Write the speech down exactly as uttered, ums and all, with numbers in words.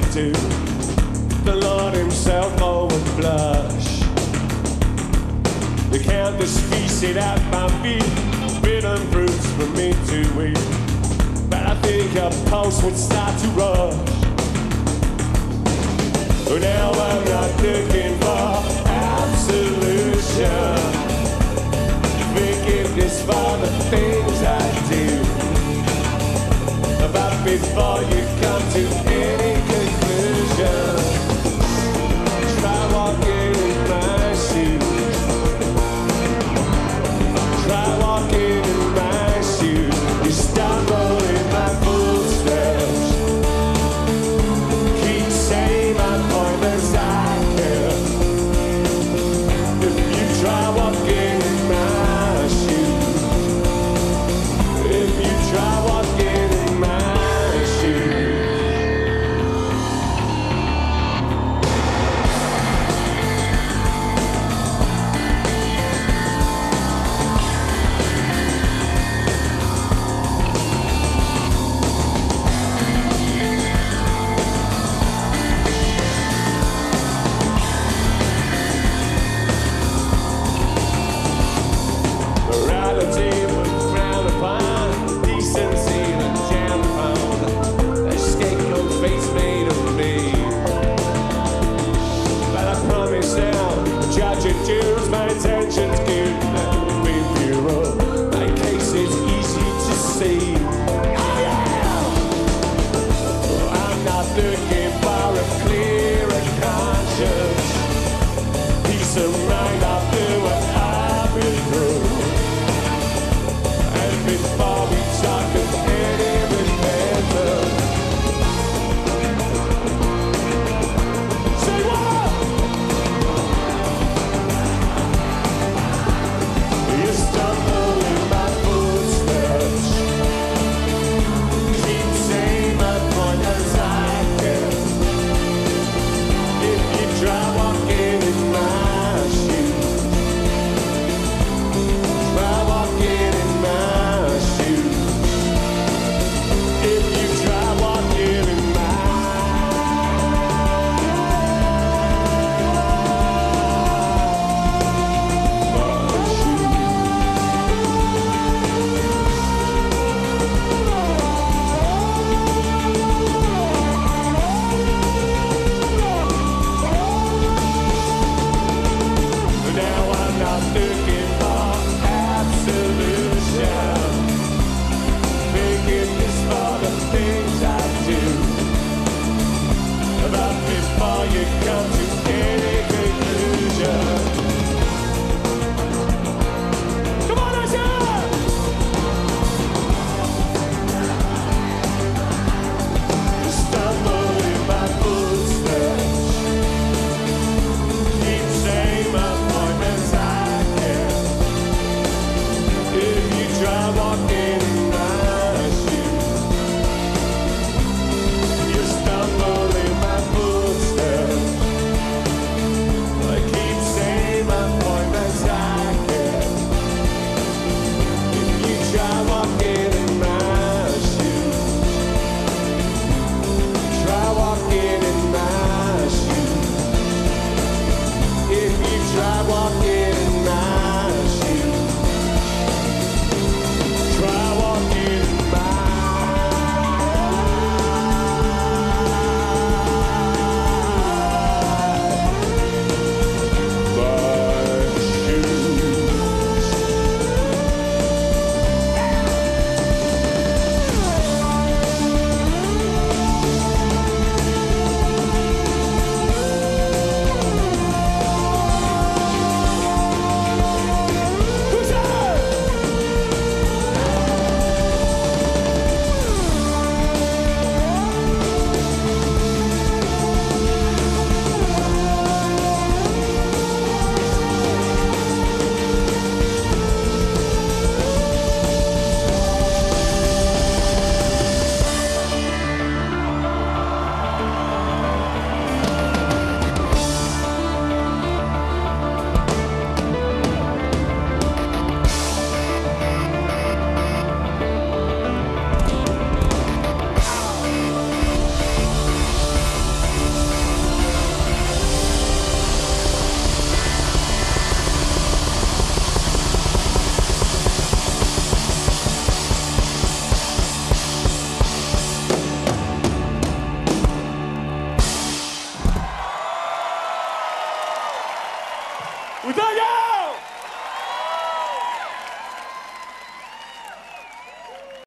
do. The Lord himself oh would blush. The countless feasted at my feet, forbidden fruits for me to eat. But I think a pulse would start to rush. But now I'm not looking for absolution, forgiveness for the things I do. But before you come to any conclusion, try walking in my shoes. Try walking in my shoes. You stumble in my footsteps. Keep saying my point as I can. If you try walking in my shoes, if you try walking in my shoes. Morality would frown upon decency and down upon a scapegoat face made of me. But I promise now, judge and jury, my intentions good and be pure. My case is easy to see. I'm not looking for a clearer conscience. Peace of mind, I'll do what I've been through. And before we talk of any repentance, say what? You stumble in my footsteps. Keep saying my point as I can. If you try walking in my shoes, try walking in my shoes. If you try walking in my now I'm not looking for absolution, forgiveness for the things I do. But before you come to any conclusion, come on, Usher! You stumble in my footsteps. Keep saying my point as I can. If you try walking in my shoes, you stumble in my footsteps. I keep saying my point as I can. If you try walking in my shoes, try walking in my shoes. If you try walking